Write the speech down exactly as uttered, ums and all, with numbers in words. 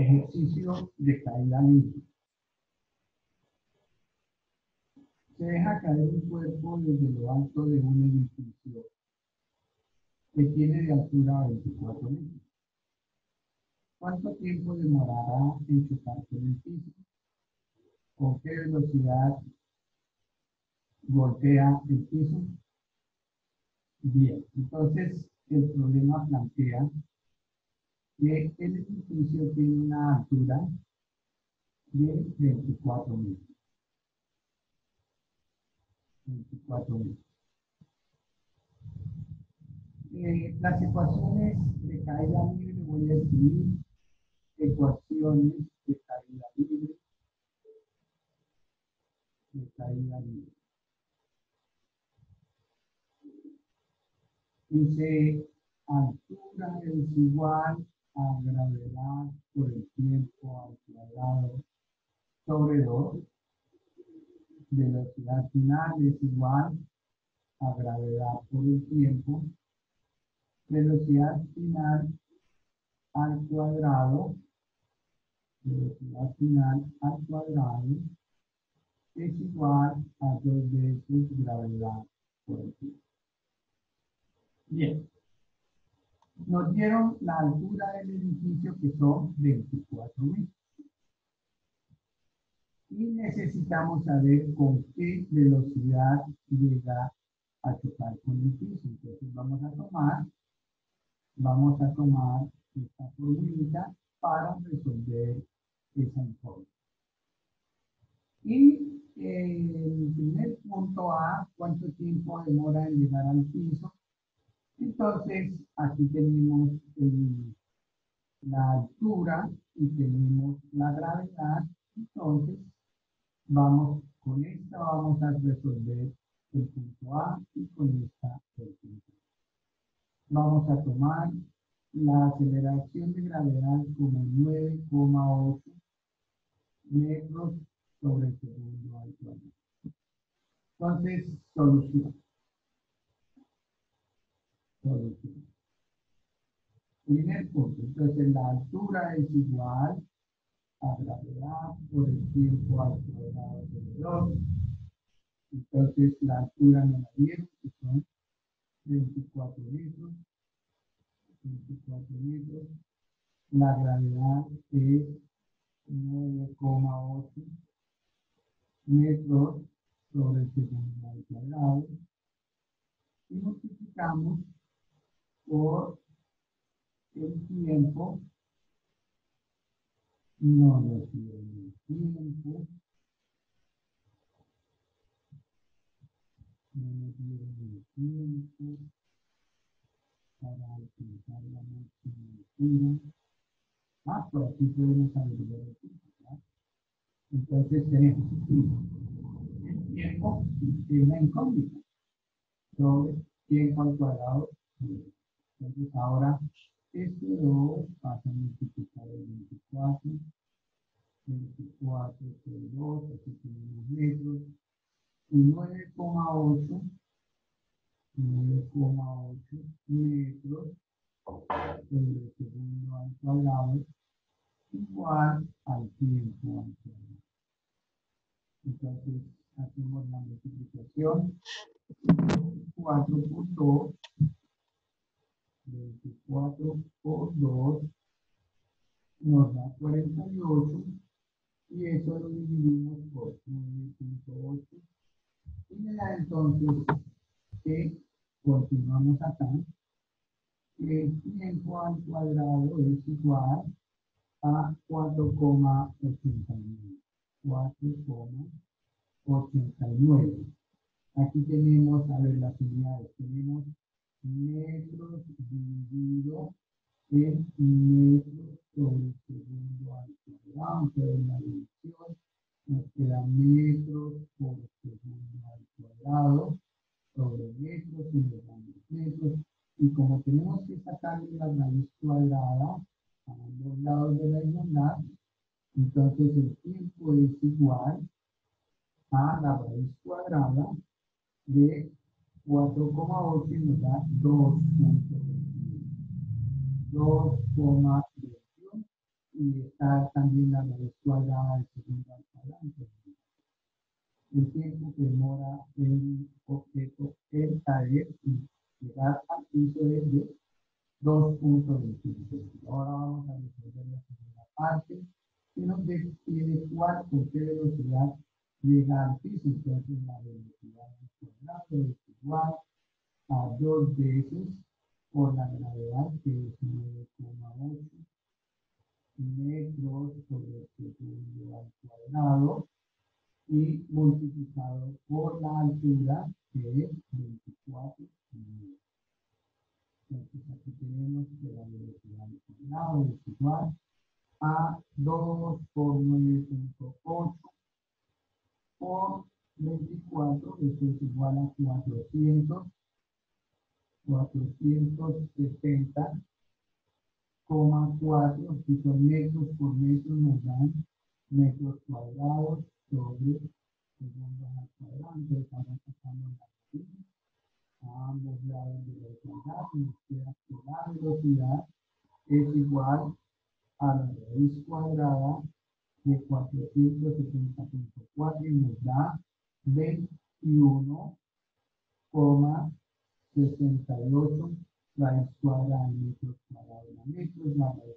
Ejercicio de caída libre. Se deja caer un cuerpo desde lo alto de un edificio que tiene de altura veinticuatro metros. ¿Cuánto tiempo demorará en chocar con el piso? ¿Con qué velocidad golpea el piso? Bien, entonces el problema plantea que el edificio tiene una altura de veinticuatro metros. veinticuatro metros. Eh, las ecuaciones de caída libre, voy a escribir ecuaciones de caída libre, de caída libre. Dice, altura es igual a gravedad por el tiempo al cuadrado sobre dos. Velocidad final es igual a gravedad por el tiempo. Velocidad final al cuadrado, velocidad final al cuadrado es igual a dos veces gravedad por el tiempo. Bien, nos dieron la altura del edificio que son veinticuatro metros. Y necesitamos saber con qué velocidad llega a chocar con el piso. Entonces vamos a tomar, vamos a tomar esta formulita para resolver esa incógnita. Y eh, el primer punto A, ¿cuánto tiempo demora en llegar al piso? Entonces, aquí tenemos el, la altura y tenemos la gravedad. Entonces, vamos, con esta vamos a resolver el punto A y con esta el punto A. Vamos a tomar la aceleración de gravedad como nueve coma ocho metros sobre segundo al cuadrado. Entonces, solución. Solución. Primer punto, entonces la altura es igual a gravedad por el tiempo al cuadrado sobre dos. Entonces la altura me la dieron, que son veinticuatro metros. veinticuatro metros. La gravedad es nueve coma ocho metros sobre el segundo al cuadrado. Y multiplicamos por el tiempo. No nos dieron el tiempo. No nos dieron el tiempo para alcanzar la máxima altura. Ah, por aquí podemos averiguar el tiempo, ¿verdad? Entonces tenemos el tiempo es la incógnita sobre tiempo al cuadrado. Entonces ahora este dos pasa a multiplicar el veinticuatro. veinticuatro por dos, aquí tenemos metros. Y nueve coma ocho metros sobre el segundo al cuadrado igual al tiempo al cuadrado. Entonces hacemos la multiplicación. veinticuatro por dos, veinticuatro por dos nos da cuarenta y ocho y eso lo dividimos por nueve punto ocho y me da entonces que continuamos acá. El tiempo al cuadrado es igual a cuatro coma ochenta y nueve. cuatro coma ochenta y nueve. Aquí tenemos, a ver, las unidades. Tenemos metros dividido en metros sobre segundo al cuadrado. Entonces la división nos queda metros por segundo al cuadrado sobre metros y nos dan los metros. Y como tenemos que sacarle la raíz cuadrada a ambos lados de la igualdad, entonces el tiempo es igual a la raíz cuadrada de cuatro coma ocho y nos da dos punto veintiuno. dos coma veintiuno y está también la raíz cuadrada del segundo al cuadrante. El tiempo que demora el objeto en caer y llegar al piso es de dos punto veinticinco. Ahora vamos a resolver la segunda parte que nos pide cuál con qué velocidad llega al piso. Entonces la velocidad al cuadrado es igual a dos veces por la gravedad, que es nueve coma ocho metros sobre segundo al cuadrado, y multiplicado por la altura, que es veinticuatro metros. Entonces aquí tenemos que la velocidad al cuadrado es igual a dos por nueve punto ocho por veinticuatro, esto es igual a cuatrocientos, cuatrocientos setenta coma cuatro, que son metros por metro, nos dan metros cuadrados sobre segundos al cuadrado. Entonces estamos sacando la raíz a ambos lados de la igualdad y nos queda que la velocidad es igual a la raíz cuadrada de cuatrocientos setenta punto cuatro y nos da veintiuno coma sesenta y ocho raíz cuadrada en metros cuadrados a metros. La raíz